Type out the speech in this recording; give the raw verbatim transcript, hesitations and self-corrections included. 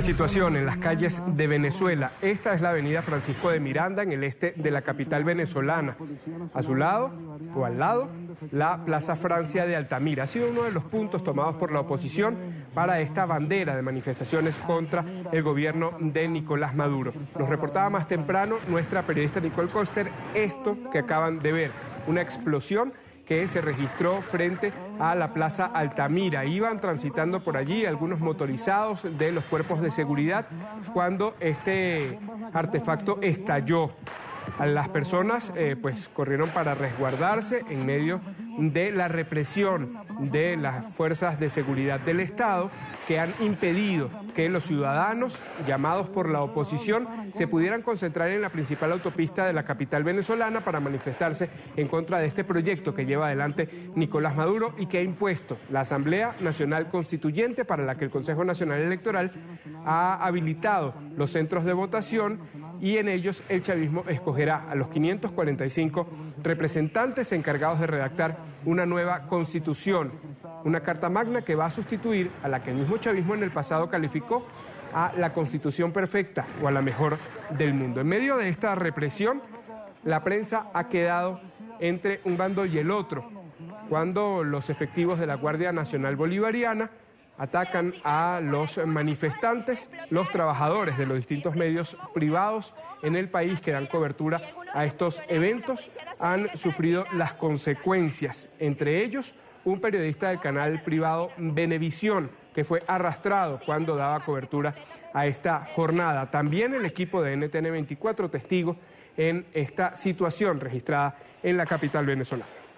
situación en las calles de Venezuela. Esta es la avenida Francisco de Miranda, en el este de la capital venezolana. A su lado, o al lado, la Plaza Francia de Altamira. Ha sido uno de los puntos tomados por la oposición para esta bandera de manifestaciones contra el gobierno de Nicolás Maduro. Nos reportaba más temprano nuestra periodista Nicole Koster esto que acaban de ver, una explosión que se registró frente a la Plaza Altamira. Iban transitando por allí algunos motorizados de los cuerpos de seguridad cuando este artefacto estalló. Las personas eh, pues corrieron para resguardarse en medio de la represión de las fuerzas de seguridad del Estado, que han impedido que los ciudadanos llamados por la oposición se pudieran concentrar en la principal autopista de la capital venezolana para manifestarse en contra de este proyecto que lleva adelante Nicolás Maduro y que ha impuesto la Asamblea Nacional Constituyente, para la que el Consejo Nacional Electoral ha habilitado los centros de votación, y en ellos el chavismo escogerá a los quinientos cuarenta y cinco representantes encargados de redactar una nueva constitución, una carta magna que va a sustituir a la que el mismo chavismo en el pasado calificó a la constitución perfecta o a la mejor del mundo. En medio de esta represión, la prensa ha quedado entre un bando y el otro, cuando los efectivos de la Guardia Nacional Bolivariana atacan a los manifestantes. Los trabajadores de los distintos medios privados en el país que dan cobertura a estos eventos han sufrido las consecuencias, entre ellos un periodista del canal privado Venevisión, que fue arrastrado cuando daba cobertura a esta jornada. También el equipo de N T N veinticuatro, testigo en esta situación registrada en la capital venezolana.